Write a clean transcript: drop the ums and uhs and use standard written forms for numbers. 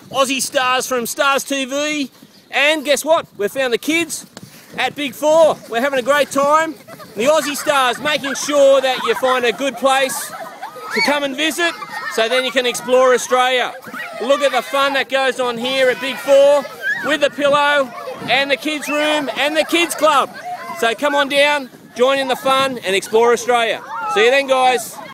Aussiestars from Starstv, and guess what? We've found the kids at Big 4. We're having a great time. The Aussiestars making sure that you find a good place to come and visit, so then you can explore Australia. Look at the fun that goes on here at Big 4 with the pillow and the kids room and the kids club. So come on down, join in the fun and explore Australia. See you then, guys.